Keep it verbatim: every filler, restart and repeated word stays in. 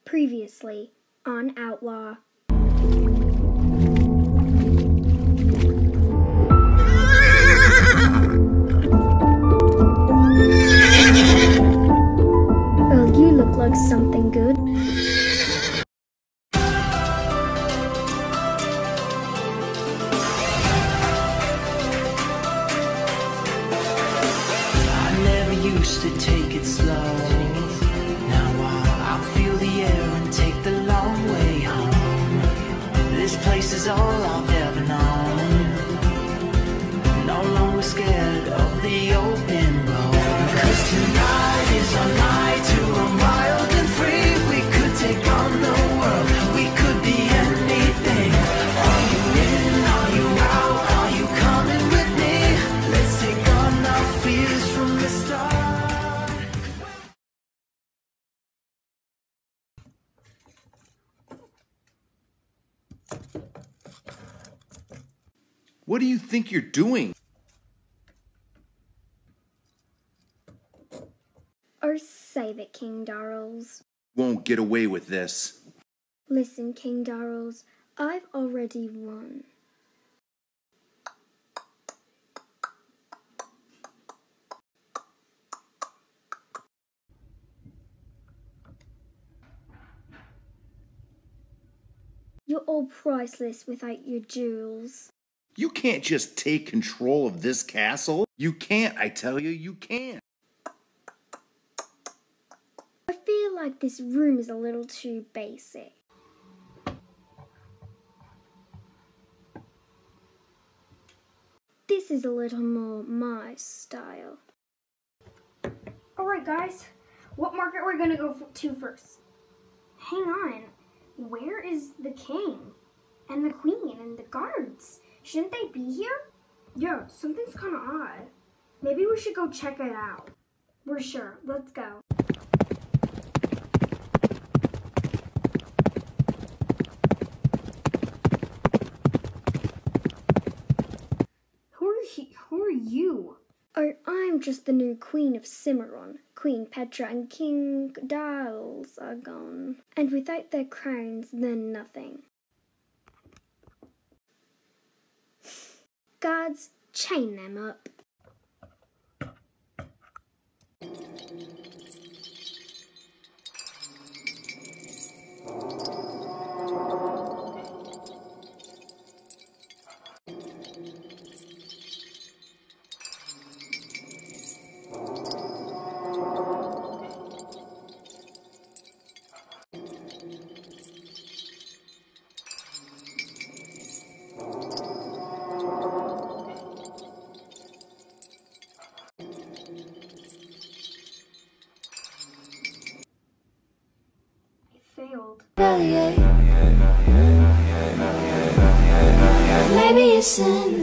Previously on Outlaw. Well, you look like something good. I never used to take it slow. I'll feel the air and take the long way home. This place is all I've ever known. No longer scared of the open road. 'Cause tonight is our night to run wild and free. We could take on the world. We could be anything. Are you in? Are you out? Are you coming with me? Let's take on our fears from the start. What do you think you're doing? Or save it, King Darrells. Won't get away with this. Listen, King Darrells, I've already won. You're all priceless without your jewels. You can't just take control of this castle. You can't, I tell you, you can't. I feel like this room is a little too basic. This is a little more my style. Alright guys, what market we're gonna go to first? Hang on, where is the king and the queen and the guards? Shouldn't they be here? Yeah, something's kind of odd. Maybe we should go check it out. We're sure. Let's go. Who are he, Who are you? Oh, I'm just the new Queen of Cimarron. Queen Petra and King Darrells are gone. And without their crowns, they're nothing. Guards, chain them up. Failed. Maybe it's in